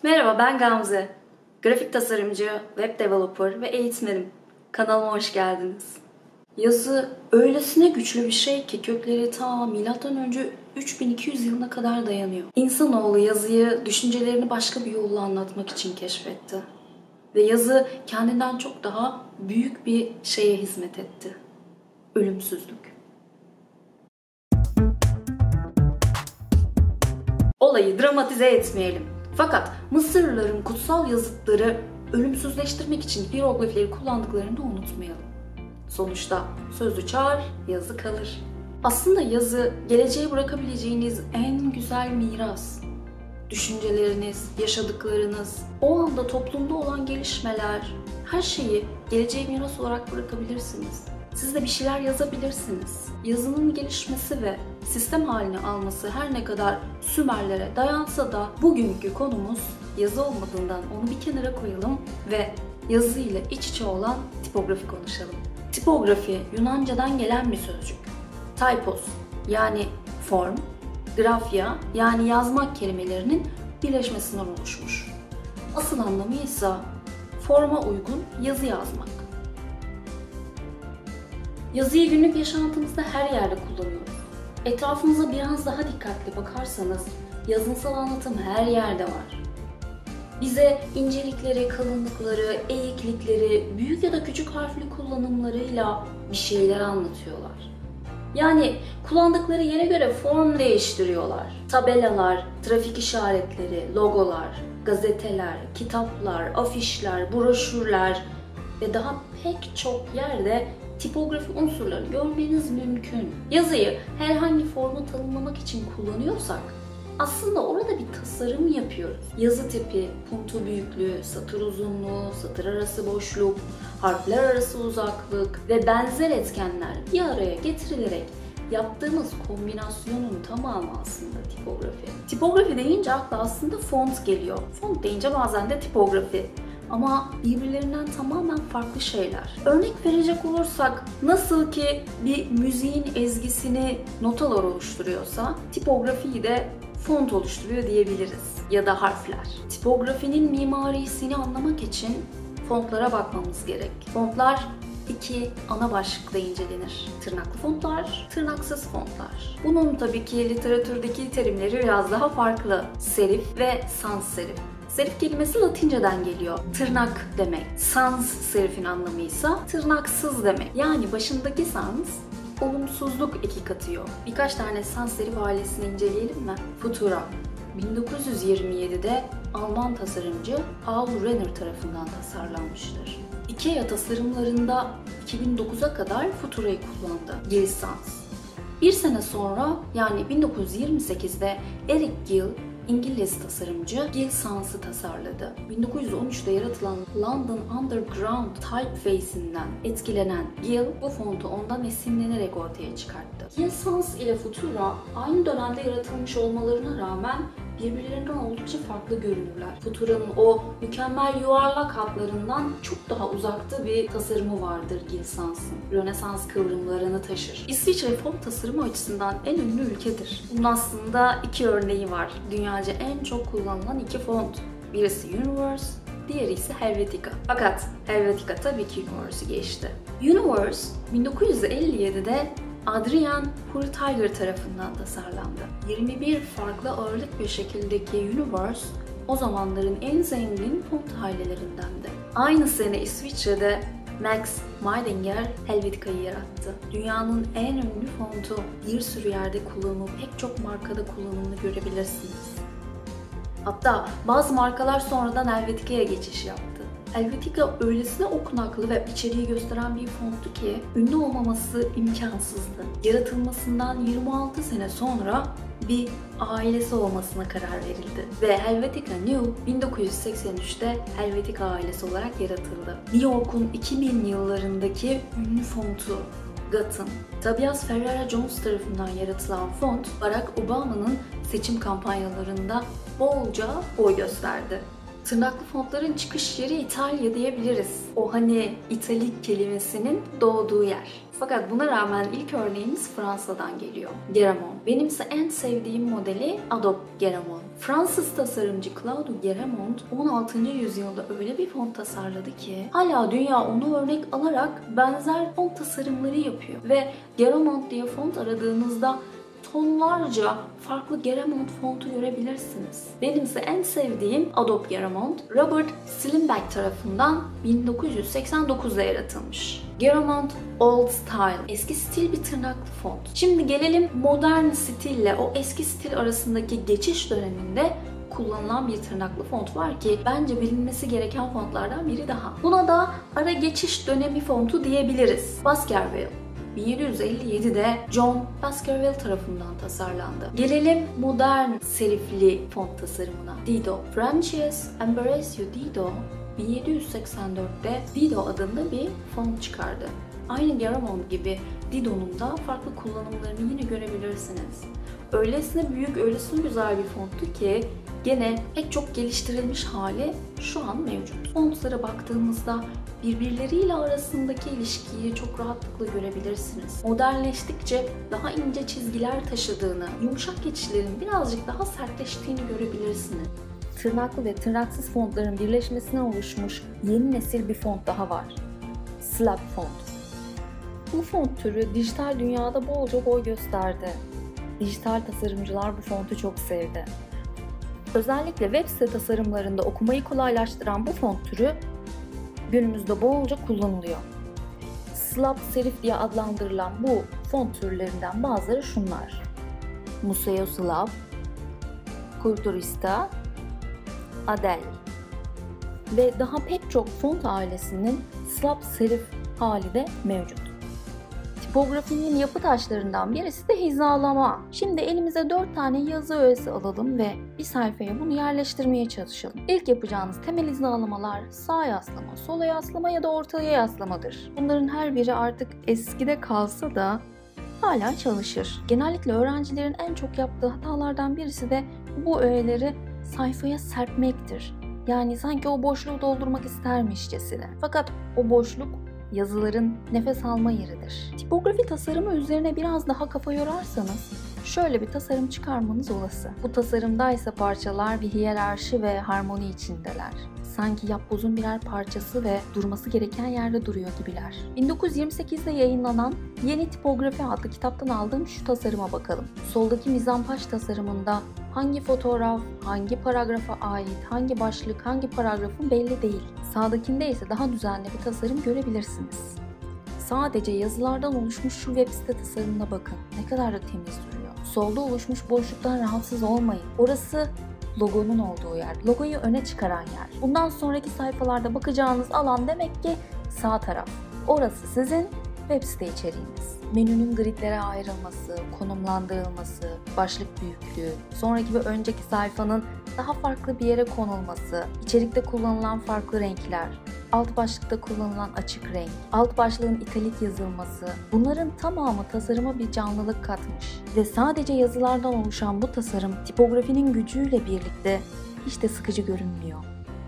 Merhaba, ben Gamze. Grafik tasarımcı, web developer ve eğitmenim. Kanalıma hoş geldiniz. Yazı öylesine güçlü bir şey ki kökleri ta M.Ö. 3200 yılına kadar dayanıyor. İnsanoğlu yazıyı düşüncelerini başka bir yolla anlatmak için keşfetti. Ve yazı kendinden çok daha büyük bir şeye hizmet etti. Ölümsüzlük. Olayı dramatize etmeyelim. Fakat Mısırlıların kutsal yazıtları ölümsüzleştirmek için hieroglifleri kullandıklarını da unutmayalım. Sonuçta söz uçar, yazı kalır. Aslında yazı geleceğe bırakabileceğiniz en güzel miras. Düşünceleriniz, yaşadıklarınız, o anda toplumda olan gelişmeler, her şeyi geleceğe miras olarak bırakabilirsiniz. Siz de bir şeyler yazabilirsiniz. Yazının gelişmesi ve sistem haline alması her ne kadar Sümerlere dayansa da bugünkü konumuz yazı olmadığından onu bir kenara koyalım ve yazı ile iç içe olan tipografi konuşalım. Tipografi Yunanca'dan gelen bir sözcük. Typos yani form, grafia yani yazmak kelimelerinin birleşmesinden oluşmuş. Asıl anlamı ise forma uygun yazı yazmak. Yazıyı günlük yaşantımızda her yerde kullanıyoruz. Etrafınıza biraz daha dikkatli bakarsanız yazınsal anlatım her yerde var. Bize incelikleri, kalınlıkları, eğiklikleri, büyük ya da küçük harfli kullanımlarıyla bir şeyler anlatıyorlar. Yani kullandıkları yere göre form değiştiriyorlar. Tabelalar, trafik işaretleri, logolar, gazeteler, kitaplar, afişler, broşürler ve daha pek çok yerde tipografi unsurlarını görmeniz mümkün. Yazıyı herhangi formu tanımlamak için kullanıyorsak aslında orada bir tasarım yapıyoruz. Yazı tipi, punto büyüklüğü, satır uzunluğu, satır arası boşluk, harfler arası uzaklık ve benzer etkenler bir araya getirilerek yaptığımız kombinasyonun tamamı aslında tipografi. Tipografi deyince akla aslında font geliyor. Font deyince bazen de tipografi. Ama birbirlerinden tamamen farklı şeyler. Örnek verecek olursak nasıl ki bir müziğin ezgisini notalar oluşturuyorsa tipografiyi de font oluşturuyor diyebiliriz. Ya da harfler. Tipografinin mimarisini anlamak için fontlara bakmamız gerek. Fontlar iki ana başlıkla incelenir. Tırnaklı fontlar, tırnaksız fontlar. Bunun tabii ki literatürdeki terimleri biraz daha farklı. Serif ve sans serif. Serif kelimesi Latinceden geliyor. Tırnak demek. Sans serifin anlamıysa tırnaksız demek. Yani başındaki sans olumsuzluk eki katıyor. Birkaç tane sans serif ailesini inceleyelim mi? Futura 1927'de Alman tasarımcı Paul Renner tarafından tasarlanmıştır. IKEA tasarımlarında 2009'a kadar Futura'yı kullandı. Gill Sans. Bir sene sonra yani 1928'de Eric Gill İngiliz tasarımcı Gill Sans'ı tasarladı. 1913'te yaratılan London Underground typeface'inden etkilenen Gill bu fontu ondan esinlenerek ortaya çıkarttı. Gill Sans ile Futura aynı dönemde yaratılmış olmalarına rağmen birbirlerinden oldukça farklı görünürler. Futura'nın o mükemmel yuvarlak hatlarından çok daha uzakta bir tasarımı vardır Gill Sans'ın. Rönesans kıvrımlarını taşır. İsviçre font tasarımı açısından en ünlü ülkedir. Bunun aslında iki örneği var. Dünyaca en çok kullanılan iki font. Birisi Universe, diğeri ise Helvetica. Fakat Helvetica tabii ki Universe'ı geçti. Universe 1957'de Adrian Hurtiger tarafından tasarlandı. 21 farklı ağırlık bir şekildeki Universe o zamanların en zengin font ailelerindendi. Aynı sene İsviçre'de Max Meidinger Helvetica'yı yarattı. Dünyanın en ünlü fontu, bir sürü yerde kullanımı, pek çok markada kullanımını görebilirsiniz. Hatta bazı markalar sonradan Helvetica'ya geçiş yaptı. Helvetica öylesine okunaklı ve içeriği gösteren bir fonttu ki ünlü olmaması imkansızdı. Yaratılmasından 26 sene sonra bir ailesi olmasına karar verildi. Ve Helvetica New 1983'te Helvetica ailesi olarak yaratıldı. New York'un 2000 yıllarındaki ünlü fontu Gotham. Tobias Ferreira Jones tarafından yaratılan font, Barack Obama'nın seçim kampanyalarında bolca boy gösterdi. Tırnaklı fontların çıkış yeri İtalya diyebiliriz. O hani italik kelimesinin doğduğu yer. Fakat buna rağmen ilk örneğimiz Fransa'dan geliyor. Garamond. Benimse en sevdiğim modeli Adobe Garamond. Fransız tasarımcı Claude Garamond 16. yüzyılda öyle bir font tasarladı ki hala dünya onu örnek alarak benzer font tasarımları yapıyor. Ve Garamond diye font aradığınızda tonlarca farklı Garamond fontu görebilirsiniz. Benimse en sevdiğim Adobe Garamond, Robert Slimbeck tarafından 1989'da yaratılmış. Garamond Old Style, eski stil bir tırnaklı font. Şimdi gelelim modern stille o eski stil arasındaki geçiş döneminde kullanılan bir tırnaklı font var ki bence bilinmesi gereken fontlardan biri daha. Buna da ara geçiş dönemi fontu diyebiliriz. Baskerville. 1757'de John Baskerville tarafından tasarlandı. Gelelim modern serifli font tasarımına. Dido. Frances Ambrosio Dido 1784'te Dido adında bir font çıkardı. Aynı Garamond gibi Dido'nun da farklı kullanımlarını yine görebilirsiniz. Öylesine büyük, öylesine güzel bir fonttu ki gene pek çok geliştirilmiş hali şu an mevcut. Fontlara baktığımızda birbirleriyle arasındaki ilişkiyi çok rahatlıkla görebilirsiniz. Modernleştikçe daha ince çizgiler taşıdığını, yumuşak geçişlerin birazcık daha sertleştiğini görebilirsiniz. Tırnaklı ve tırnaksız fontların birleşmesine oluşmuş yeni nesil bir font daha var. Slab font. Bu font türü dijital dünyada bolca boy gösterdi. Dijital tasarımcılar bu fontu çok sevdi. Özellikle web site tasarımlarında okumayı kolaylaştıran bu font türü günümüzde bolca kullanılıyor. Slab serif diye adlandırılan bu font türlerinden bazıları şunlar: Museo Slab, Culturista, Adel ve daha pek çok font ailesinin Slab serif hali de mevcut. Tipografinin yapı taşlarından birisi de hizalama. Şimdi elimize 4 tane yazı öğesi alalım ve bir sayfaya bunu yerleştirmeye çalışalım. İlk yapacağınız temel hizalamalar sağ yaslama, sola yaslama ya da ortaya yaslamadır. Bunların her biri artık eskide kalsa da hala çalışır. Genellikle öğrencilerin en çok yaptığı hatalardan birisi de bu öğeleri sayfaya serpmektir. Yani sanki o boşluğu doldurmak istermişçesine. Fakat o boşluk yazıların nefes alma yeridir. Tipografi tasarımı üzerine biraz daha kafa yorarsanız şöyle bir tasarım çıkarmanız olası. Bu tasarımda ise parçalar bir hiyerarşi ve harmoni içindeler. Sanki yapbozun birer parçası ve durması gereken yerde duruyor gibiler. 1928'de yayınlanan Yeni Tipografi adlı kitaptan aldığım şu tasarıma bakalım. Soldaki mizampaş tasarımında hangi fotoğraf, hangi paragrafa ait, hangi başlık, hangi paragrafın belli değil. Sağdakinde ise daha düzenli bir tasarım görebilirsiniz. Sadece yazılardan oluşmuş şu web site tasarımına bakın. Ne kadar da temiz duruyor. Solda oluşmuş boşluktan rahatsız olmayın. Orası logonun olduğu yer, logoyu öne çıkaran yer. Bundan sonraki sayfalarda bakacağınız alan demek ki sağ taraf. Orası sizin web site içeriğiniz. Menünün gridlere ayrılması, konumlandırılması, başlık büyüklüğü, sonraki ve önceki sayfanın daha farklı bir yere konulması, içerikte kullanılan farklı renkler, alt başlıkta kullanılan açık renk, alt başlığın italik yazılması, bunların tamamı tasarıma bir canlılık katmış. Ve sadece yazılardan oluşan bu tasarım tipografinin gücüyle birlikte hiç de sıkıcı görünmüyor.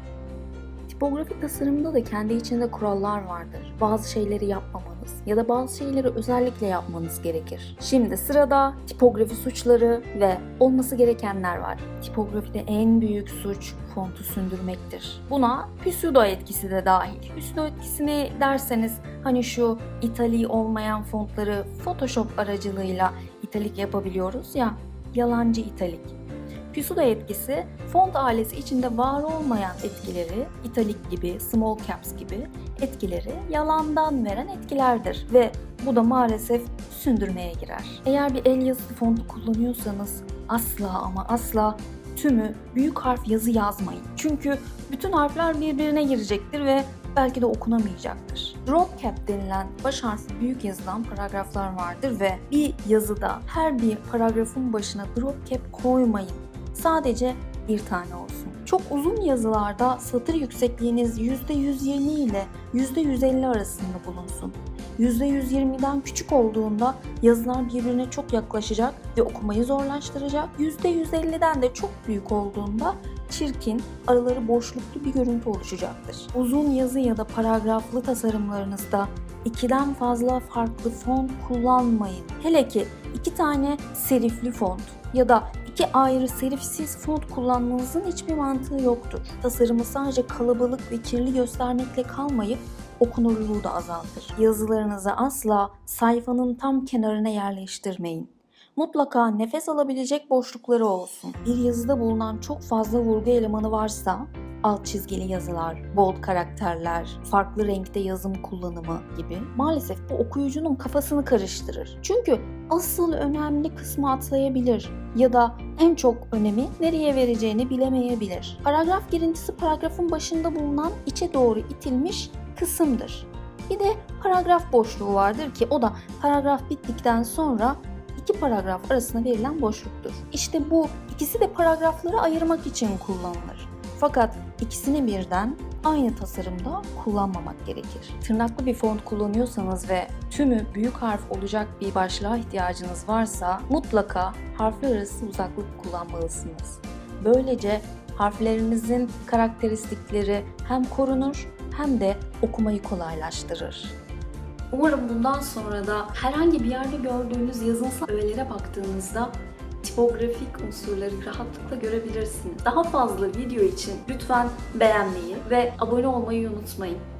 Tipografi tasarımında da kendi içinde kurallar vardır. Bazı şeyleri yapmamanız ya da bazı şeyleri özellikle yapmanız gerekir. Şimdi sırada tipografi suçları ve olması gerekenler var. Tipografide en büyük suç fontu sündürmektir. Buna pseudo etkisi de dahil. Pseudo etkisini derseniz hani şu italiği olmayan fontları Photoshop aracılığıyla italik yapabiliyoruz ya, yalancı italik. Pseudo etkisi, font ailesi içinde var olmayan etkileri, italik gibi, small caps gibi etkileri yalandan veren etkilerdir ve bu da maalesef sündürmeye girer. Eğer bir el yazısı fontu kullanıyorsanız asla ama asla tümü büyük harf yazı yazmayın. Çünkü bütün harfler birbirine girecektir ve belki de okunamayacaktır. Drop cap denilen baş harfi büyük yazılan paragraflar vardır ve bir yazıda her bir paragrafın başına drop cap koymayın. Sadece bir tane olsun. Çok uzun yazılarda satır yüksekliğiniz %120 ile %150 arasında bulunsun. %120'den küçük olduğunda yazılar birbirine çok yaklaşacak ve okumayı zorlaştıracak. %150'den de çok büyük olduğunda çirkin, araları boşluklu bir görüntü oluşacaktır. Uzun yazı ya da paragraflı tasarımlarınızda 2'den fazla farklı font kullanmayın. Hele ki 2 tane serifli font ya da 2 ayrı serifsiz font kullanmanızın hiçbir mantığı yoktur. Tasarımı sadece kalabalık ve kirli göstermekle kalmayıp okunurluğu da azaltır. Yazılarınızı asla sayfanın tam kenarına yerleştirmeyin. Mutlaka nefes alabilecek boşlukları olsun. Bir yazıda bulunan çok fazla vurgu elemanı varsa, alt çizgili yazılar, bold karakterler, farklı renkte yazım kullanımı gibi, maalesef bu okuyucunun kafasını karıştırır. Çünkü asıl önemli kısmı atlayabilir ya da en çok önemi nereye vereceğini bilemeyebilir. Paragraf girintisi paragrafın başında bulunan içe doğru itilmiş kısımdır. Bir de paragraf boşluğu vardır ki o da paragraf bittikten sonra 2 paragraf arasında verilen boşluktur. İşte bu ikisi de paragrafları ayırmak için kullanılır. Fakat ikisini birden aynı tasarımda kullanmamak gerekir. Tırnaklı bir font kullanıyorsanız ve tümü büyük harf olacak bir başlığa ihtiyacınız varsa mutlaka harfler arası uzaklık kullanmalısınız. Böylece harflerinizin karakteristikleri hem korunur hem de okumayı kolaylaştırır. Umarım bundan sonra da herhangi bir yerde gördüğünüz yazınsal öğelere baktığınızda tipografik unsurları rahatlıkla görebilirsiniz. Daha fazla video için lütfen beğenmeyi ve abone olmayı unutmayın.